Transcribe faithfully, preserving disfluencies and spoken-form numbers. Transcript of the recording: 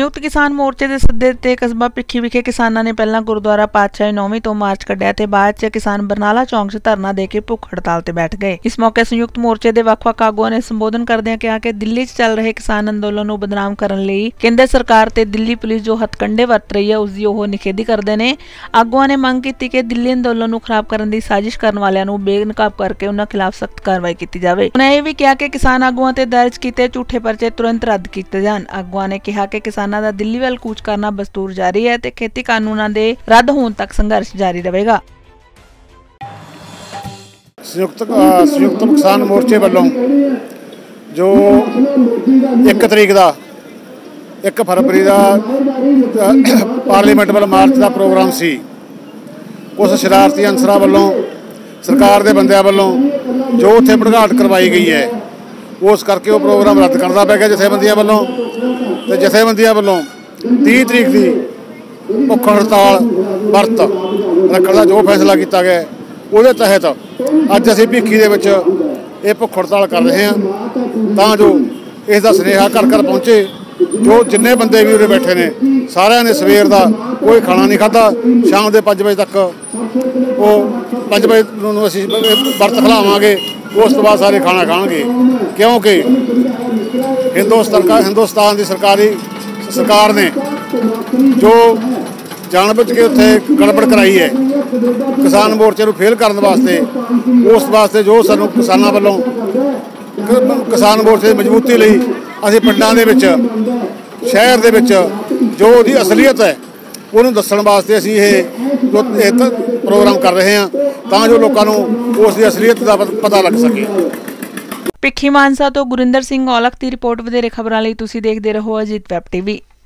संयुक्त किसान मोर्चे के सੱਦੇ ते कस्बा भिੱਖੀ विखे किसानों ने पहला गुरुद्वारा पातशाही नौवीं तो मार्च कढ़िया ते बाद च किसान बरनाला चौंक च धरना दे के भुख हड़ताल ते बैठ गए। इस मौके संयुक्त मोर्चे के ਵੱਖ-ਵੱਖ आगुआं ने संबोधन करदिआं कहा कि दिल्ली च चल रहे किसान अंदोलन नूं बदनाम करन लई केंद्र सरकार ते दिल्ली पुलिस जो हथकंडे वरत रही है उसकी ओह निखेधी करदे ने। आगुआं ने मंग कीती कि दिल्ली अंदोलन नूं खराब करन दी साजिश करन वालिआं नूं बेनकाब करके उन्हां खिलाफ सख्त कार्रवाई की जाए। उन्होंने यह भी कहा कि किसान आगुआं ते दर्ज किए झूठे परचे तुरंत रद्द किए जाण। आगुआं ने कहा कि किसानां दा दिल्ली वल कूच करना बस्तूर जारी है ते खेती कानूनां दे रद्द होण तक संघर्ष जारी रहेगा। संयुक्त संयुक्त किसान मोर्चे वालों जो एक तरीक का एक फरवरी का पार्लीमेंट वाल मार्च का प्रोग्राम सी, उस शरारती अंसरां वालों सरकार के बंदियां वालों जो उत्थे भड़काहट करवाई गई है उस करके वो प्रोग्राम रद्द करना पै गया जथेबंदियां वालों। तो जथेबंदियां वालों तीह तरीक की भुख हड़ताल वर्त रखने का जो फैसला किया गया वो तहत अज असीं भिੱਖੀ ਦੇ ਵਿੱਚ ਇਹ भुख हड़ताल कर रहे हैं तां जो इसका सुनेहा घर घर पहुँचे। जो जिन्ने बंदे भी उरे बैठे ने सारिਆਂ ने सवेर का कोई खाना नहीं खाधा, शाम के पाँच बजे तक वो पाँच बजे असीं वर्त खिलावांगे, उस तो बाद सारे खाना खाएंगे क्योंकि हिंदुस्तान हिंदुस्तान की सरकारी सरकार ने जो जानबूझ के उत्थे गड़बड़ कराई है किसान मोर्चे को फेल करने वास्ते, उस वास्ते जो सानू किसानों वालों किसान मोर्चे की मजबूती लई असीं पिंडां दे विच शहर दे विच जो उहदी असलीयत है उन्होंने दस्सण वास्ते असीं ये जो प्रोग्राम कर रहे हैं तां जो लोकां नूं उसकी असलीयत का पता लग सके। भिੱਖੀ मानसा तो गुरिंदर सिंह औलख की रिपोर्ट। वधेरे खबरां लई तुसीं देखदे रहो अजीत वैब टीवी।